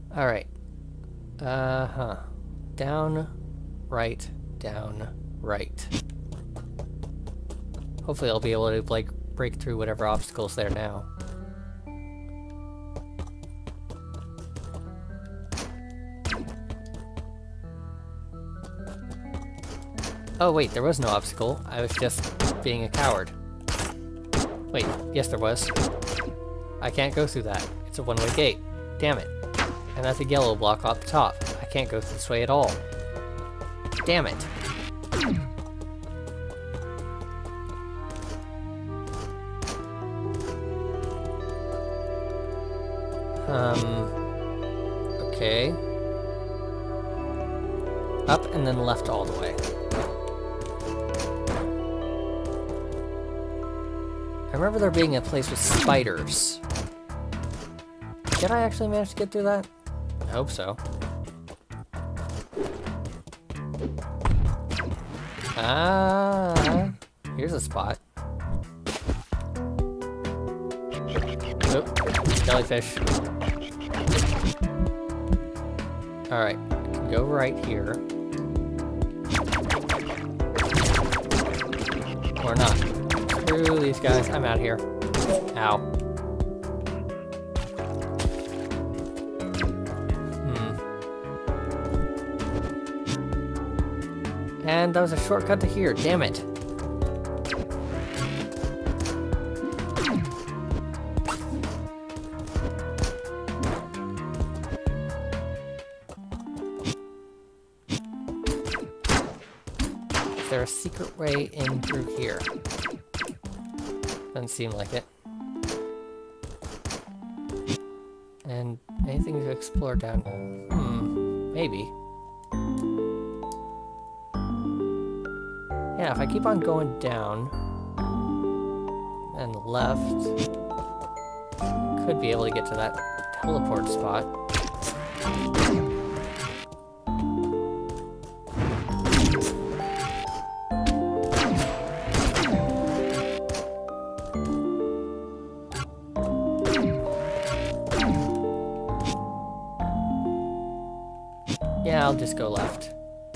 Alright. Uh-huh. Down, right, down, right. Hopefully I'll be able to, like, break through whatever obstacle's there now. Oh wait, there was no obstacle. I was just being a coward. Wait, yes there was. I can't go through that. It's a one-way gate. Damn it. And that's a yellow block off the top. I can't go this way at all. Damn it. Okay. Up and then left all the way. I remember there being a place with spiders. Did I actually manage to get through that? I hope so. Ah, here's a spot. Oop, jellyfish. Alright, go right here. Or not. Screw these guys, I'm out here. Ow. And that was a shortcut to here, damn it. Is there a secret way in through here? Doesn't seem like it. And anything to explore down? Maybe. Yeah, if I keep on going down and left, could be able to get to that teleport spot. Yeah, I'll just go left.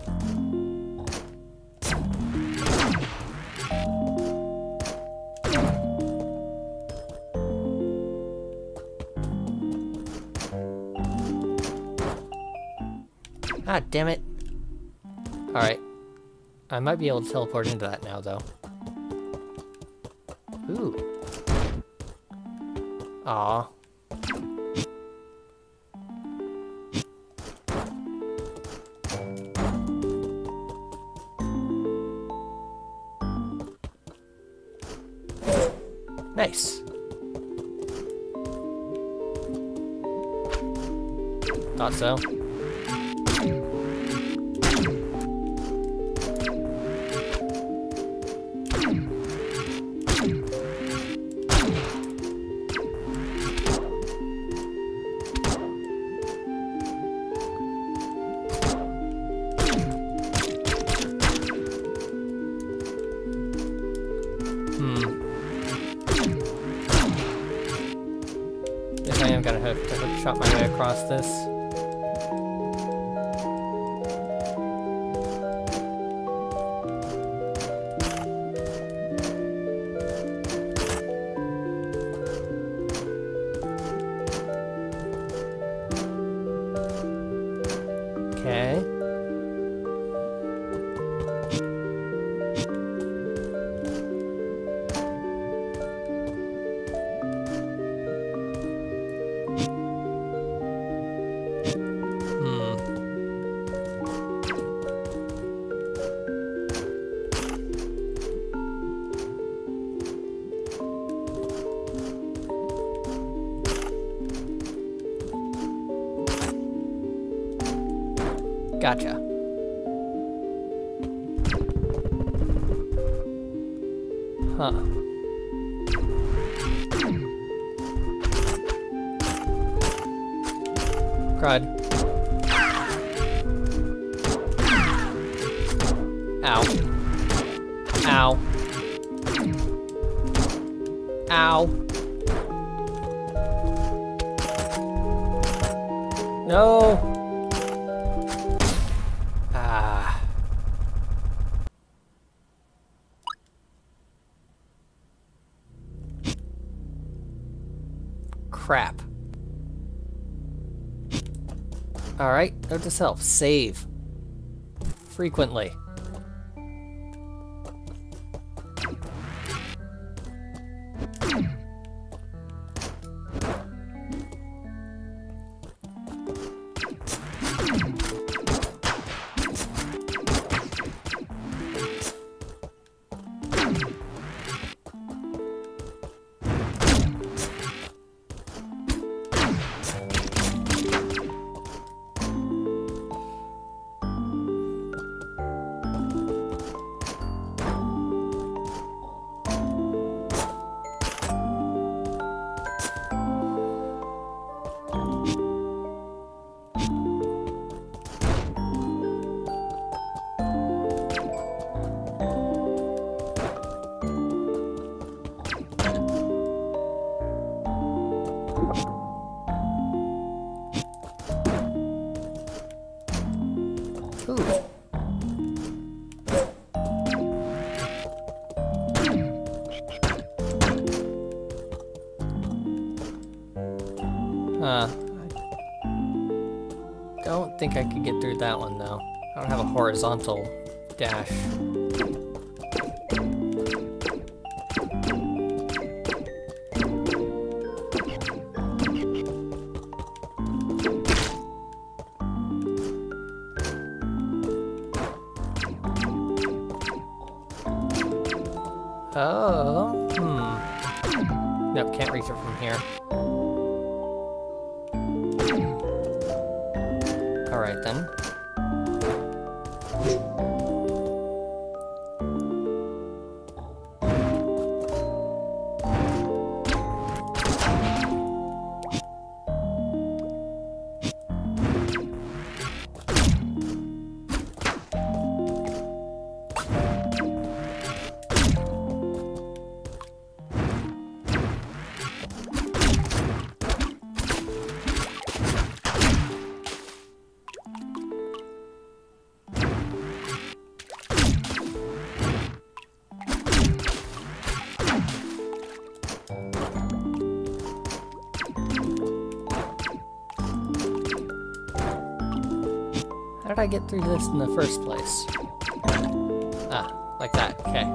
Ah, damn it. Alright. I might be able to teleport into that now, though. Ooh. Aw. Nice. Thought so. Guess I am gonna have to chop my way across this. Okay. Gotcha. Huh. Crud. Ow. Ow. Ow. No! Ah. Crap. Alright, note to self. Save. Frequently. Ooh. I don't think I could get through that one though. I don't have a horizontal dash. Oh, Nope, can't reach it from here. Alright then. How did I get through this in the first place? Ah, like that, okay.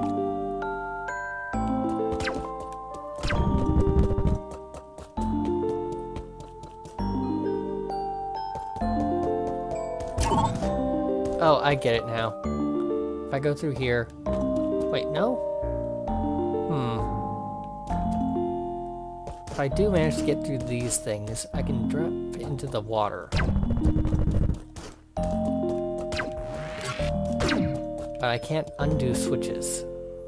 Oh, I get it now. If I go through here... Wait, no? If I do manage to get through these things, I can drop into the water. But I can't undo switches.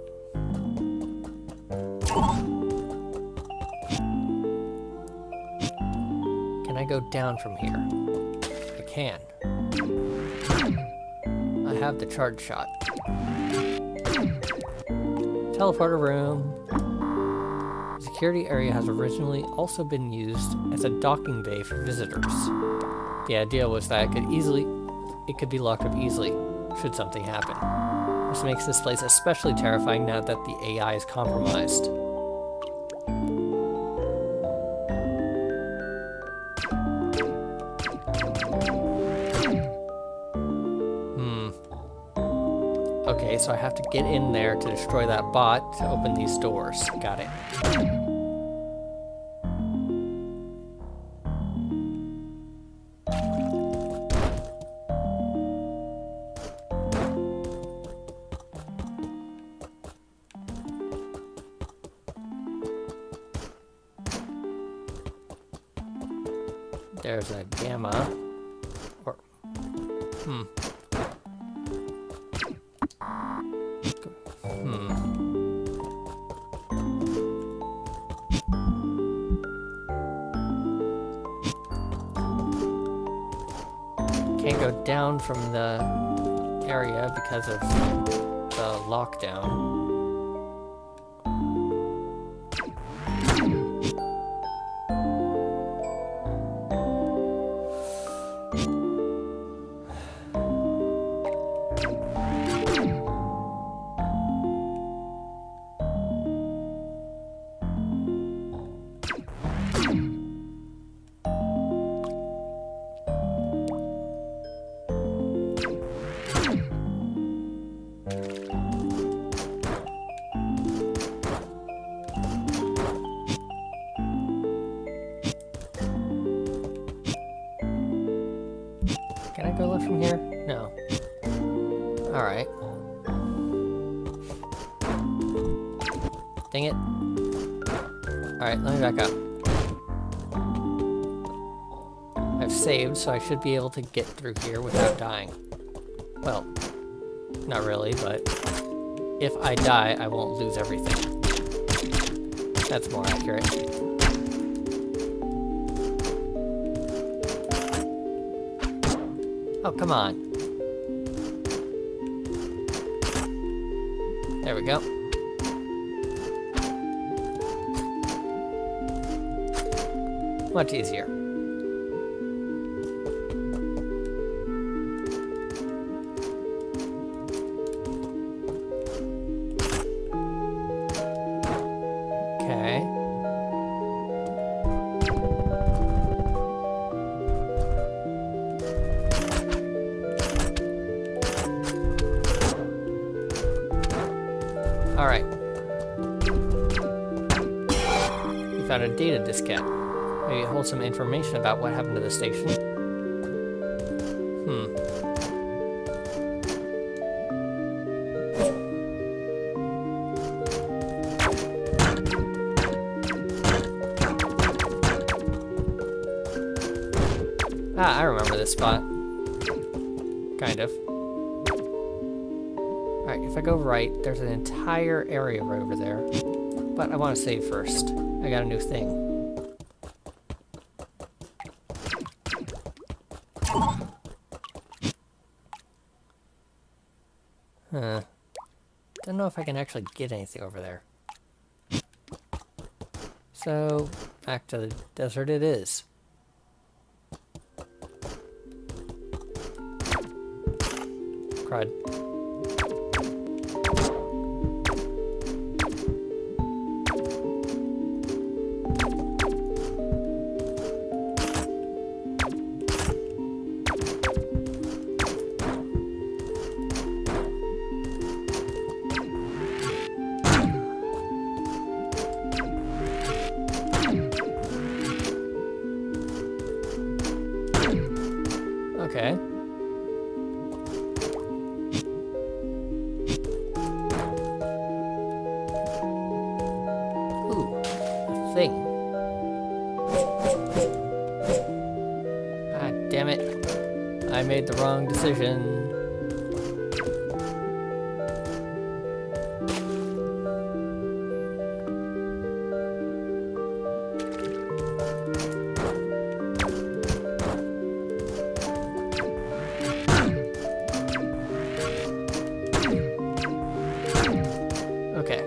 Can I go down from here? I can. I have the charge shot. Teleporter room. The security area has originally also been used as a docking bay for visitors. The idea was that it could be locked up easily, should something happen. This makes this place especially terrifying now that the AI is compromised. Okay, so I have to get in there to destroy that bot to open these doors. Got it. There's a gamma. Or... Can't go down from the area because of the lockdown. from here? No. Alright. Dang it. Alright, let me back up. I've saved, so I should be able to get through here without dying. Well, not really, but if I die, I won't lose everything. That's more accurate. Oh, come on. There we go. Much easier. Okay. Alright. We found a data diskette. Maybe it holds some information about what happened to the station. Ah, I remember this spot. Kind of. Alright, if I go right, there's an entire area right over there. But I want to save first. I got a new thing. Huh. Don't know if I can actually get anything over there. So, back to the desert it is. Crud. Okay. Ooh, a thing. Ah, damn it. I made the wrong decision. Okay.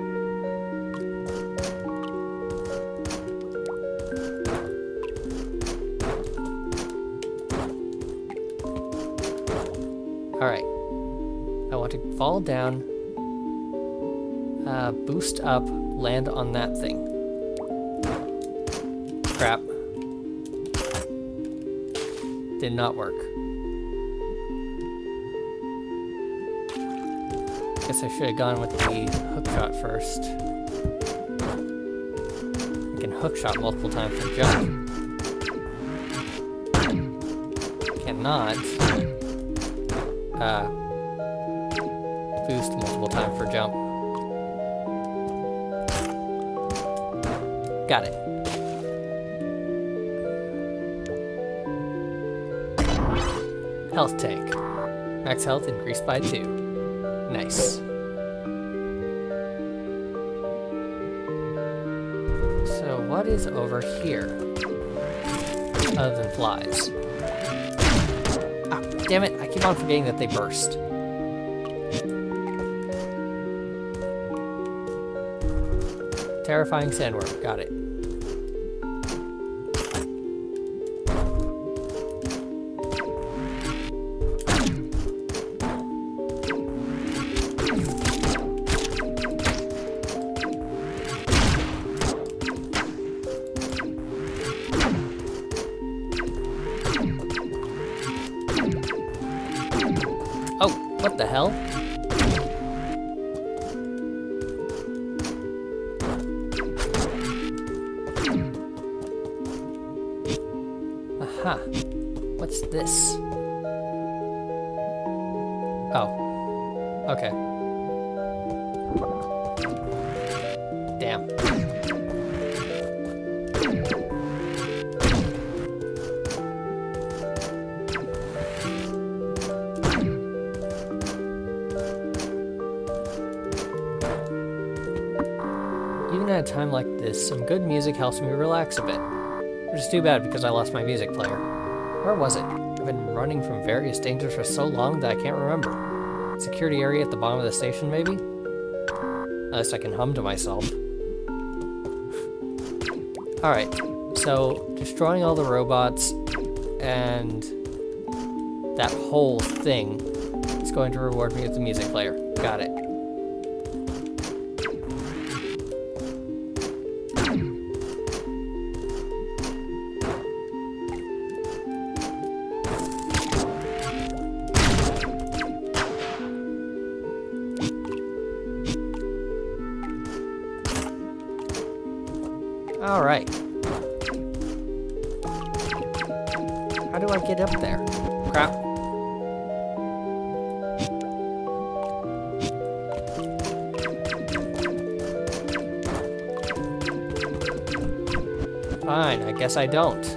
Alright. I want to fall down, boost up, land on that thing. Crap. Did not work. Guess I should have gone with the hookshot first. I can hookshot multiple times for jump. Cannot boost multiple times for jump. Got it. Health tank. Max health increased by 2. Nice. So what is over here? Other than flies. Ah, damn it, I keep on forgetting that they burst. Terrifying sandworm, got it. Oh, what the hell? Aha. What's this? Oh. Okay. Damn. Even at a time like this, some good music helps me relax a bit. Which is too bad because I lost my music player. Where was it? I've been running from various dangers for so long that I can't remember. Security area at the bottom of the station, maybe? Unless I can hum to myself. Alright, so destroying all the robots and that whole thing is going to reward me with the music player. Got it. Alright. How do I get up there? Crap. Fine, I guess I don't.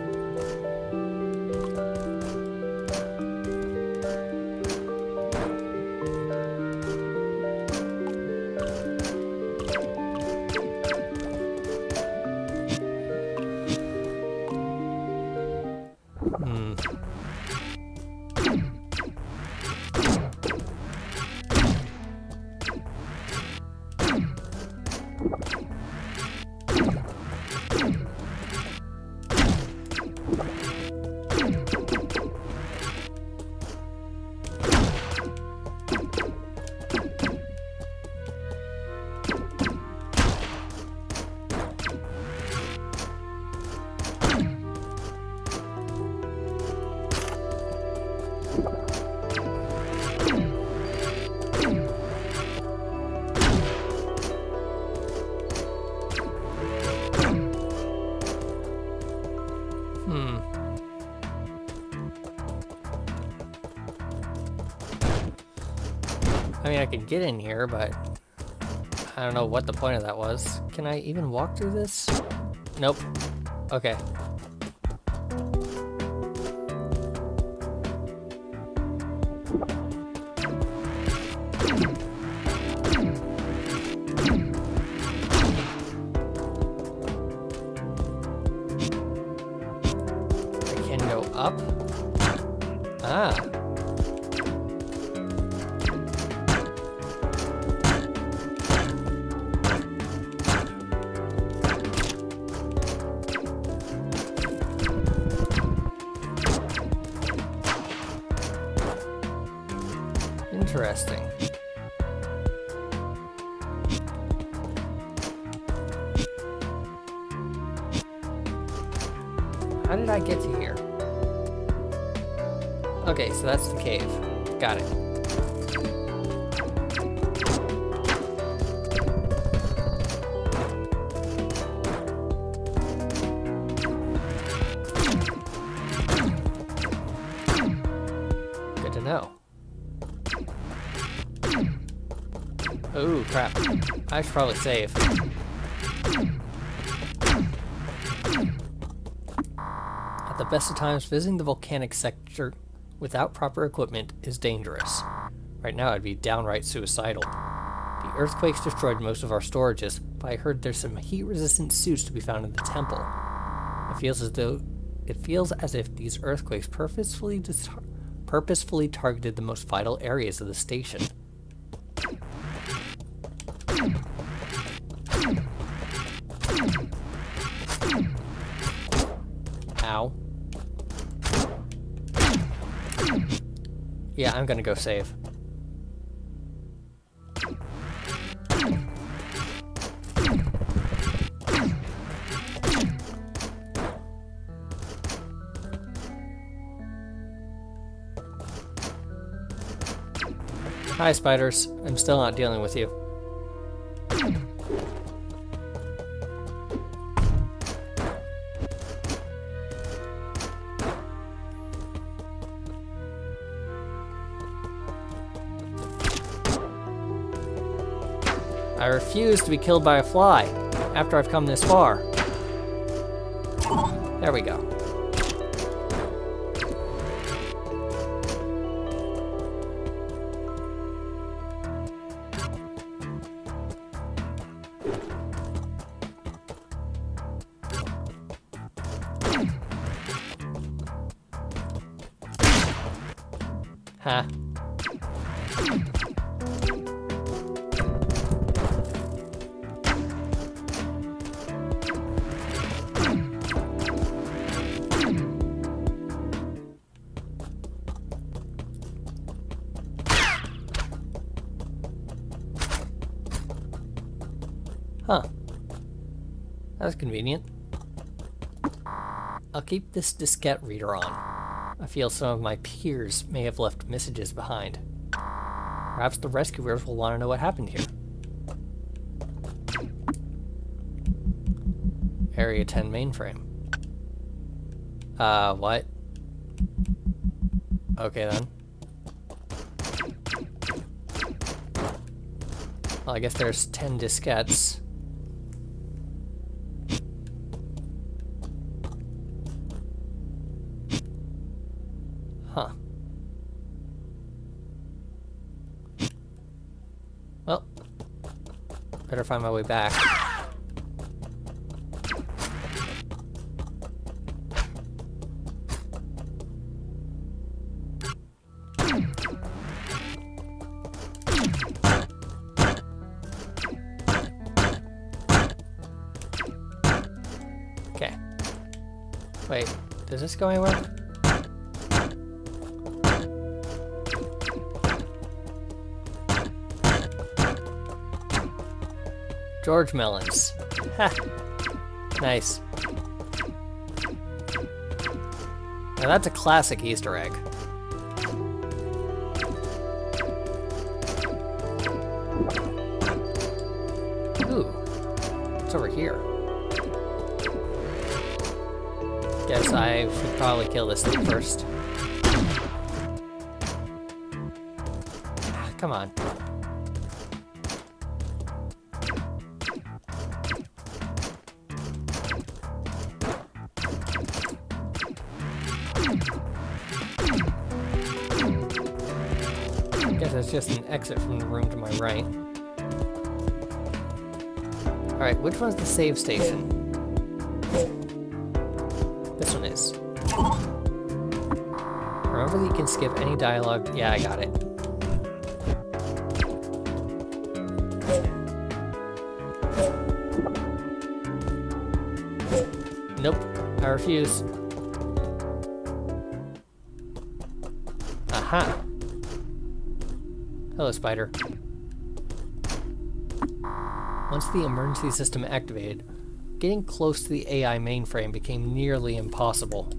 I mean, I could get in here, but I don't know what the point of that was. Can I even walk through this? Nope. Okay. I can go up? Ah. Interesting. How did I get to here? Okay, so that's the cave. Got it. Good to know. Ooh, crap. I should probably save. At the best of times, visiting the volcanic sector without proper equipment is dangerous. Right now, it'd be downright suicidal. The earthquakes destroyed most of our storages, but I heard there's some heat-resistant suits to be found in the temple. It feels as if these earthquakes purposefully targeted the most vital areas of the station. Ow. Yeah, I'm gonna go save. Hi, spiders. I'm still not dealing with you. I refuse to be killed by a fly after I've come this far. There we go. Ha. Huh. That's convenient. I'll keep this diskette reader on. I feel some of my peers may have left messages behind. Perhaps the rescuers will want to know what happened here. Area 10 mainframe. What? Okay then. Well, I guess there's 10 diskettes. Huh. Well, better find my way back. Okay. Wait, does this go anywhere? George Melons. Ha! Nice. Now that's a classic Easter egg. Ooh. What's over here? Guess I should probably kill this thing first. Come on. Guess that's just an exit from the room to my right. Alright, which one's the save station? This one is. Remember that you can skip any dialogue. Yeah, I got it. Nope, I refuse. Aha! Hello, Spider. Once the emergency system activated, getting close to the AI mainframe became nearly impossible.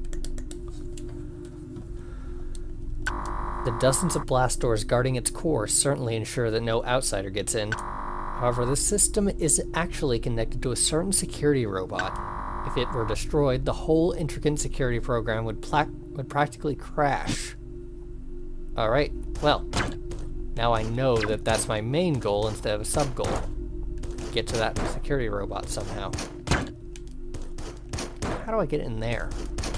The dozens of blast doors guarding its core certainly ensure that no outsider gets in. However, the system is actually connected to a certain security robot. If it were destroyed, the whole intricate security program would practically crash. Alright, well, now I know that that's my main goal instead of a sub-goal. Get to that security robot somehow. How do I get in there?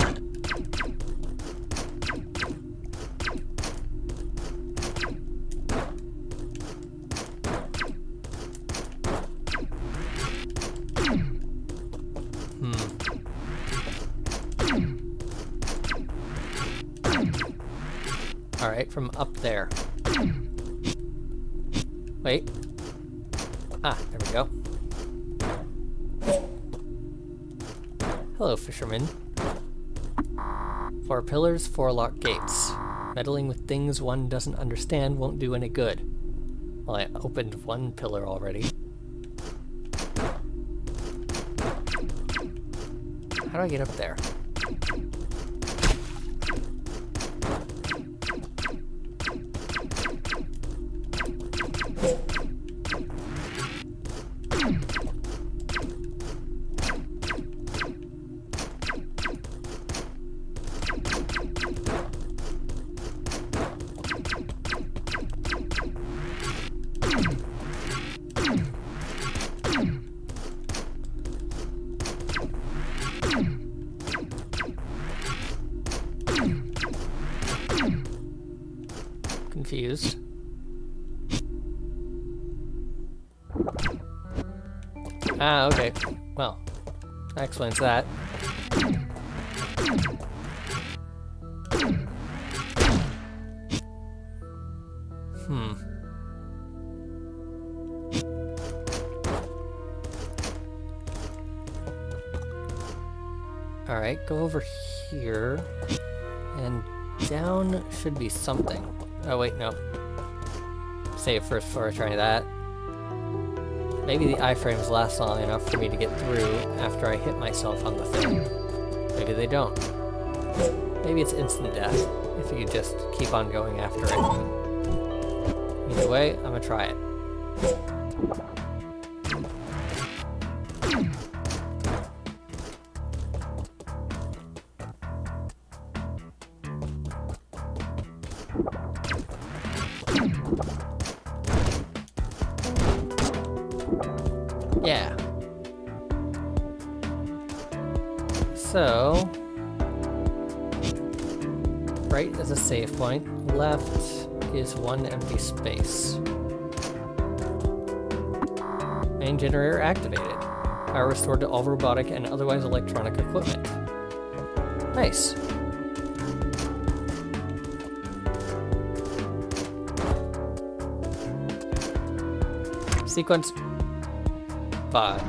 Alright, from up there. Wait. Ah, there we go. Hello, fisherman. 4 pillars, 4 locked gates. Meddling with things one doesn't understand won't do any good. Well, I opened one pillar already. How do I get up there? confused. Ah, okay. Well, that explains that. Alright, go over here. And down should be something. Oh wait, no. Save first before I try that. Maybe the iframes last long enough for me to get through after I hit myself on the thing. Maybe they don't. Maybe it's instant death, if you just keep on going after it. Either way, I'm gonna try it. Yeah. So, right is a save point, left is one empty space. Main generator activated. Power restored to all robotic and otherwise electronic equipment. Nice. Sequence. Fudge.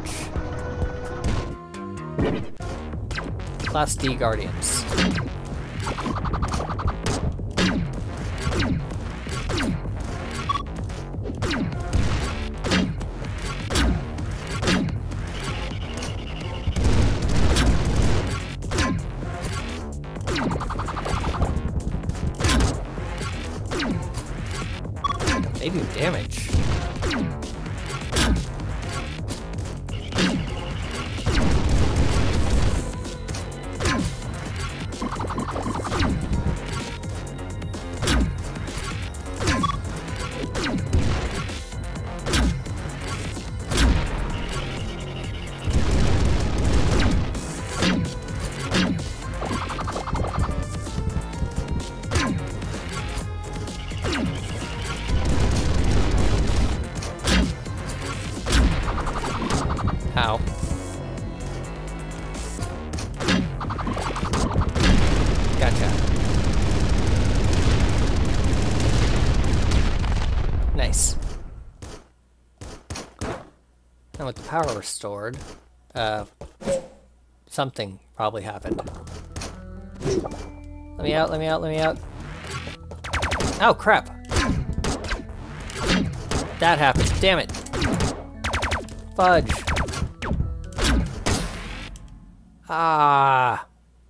Class D Guardians. They do damage. How? Gotcha. Nice. Now with the power restored, something probably happened. Let me out, let me out, let me out. Oh, crap. That happened. Damn it. Fudge. Ah.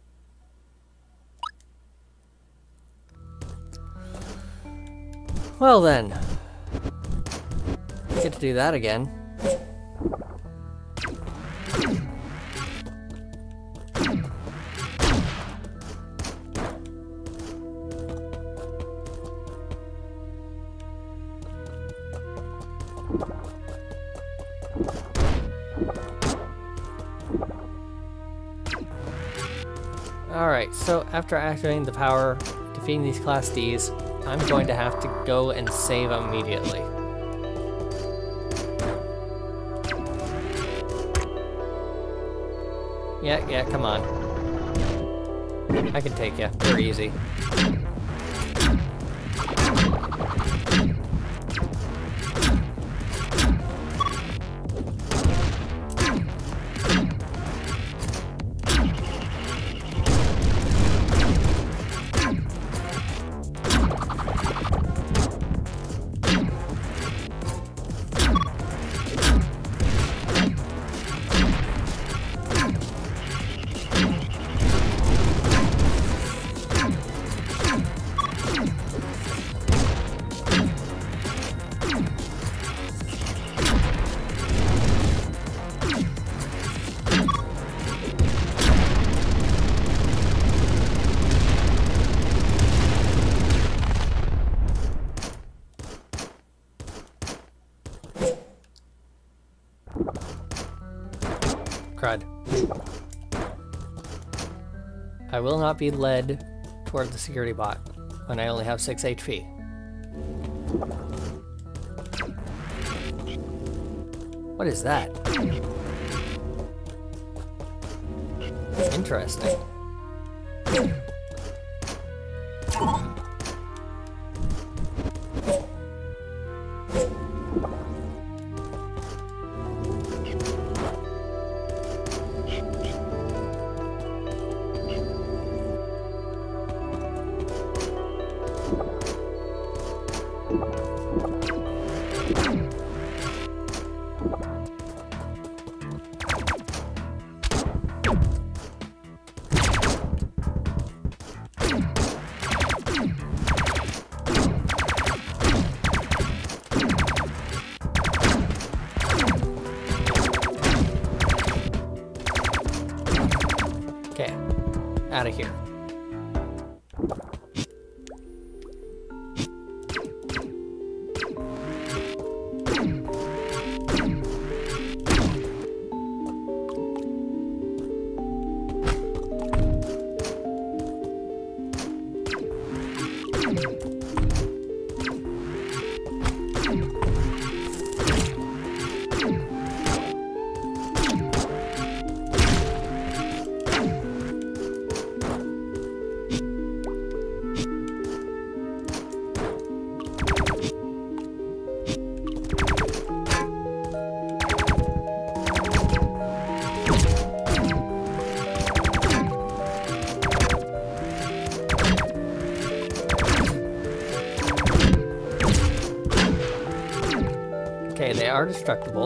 Well then. Get to do that again. Alright, so after activating the power, defeating these Class Ds, I'm going to have to go and save immediately. Yeah, come on. I can take you. You're easy. Crud. I will not be led toward the security bot when I only have 6 HP. What is that? Interesting. Okay, out of here. Okay, they are destructible.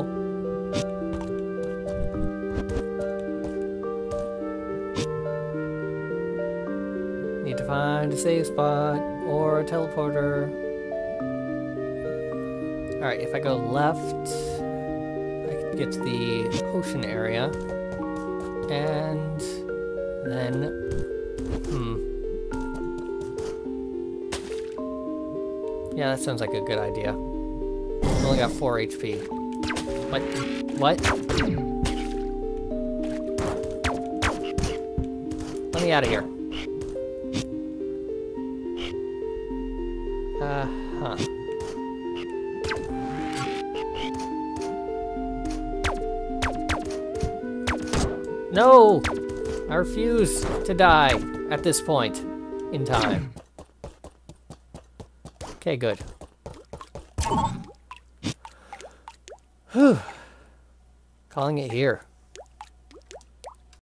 Need to find a save spot or a teleporter. Alright, if I go left, I can get to the ocean area. And then... Yeah, that sounds like a good idea. I've only got 4 HP. What? What? Let me out of here. Huh. No! I refuse to die at this point in time. Okay, good. Whew. Calling it here.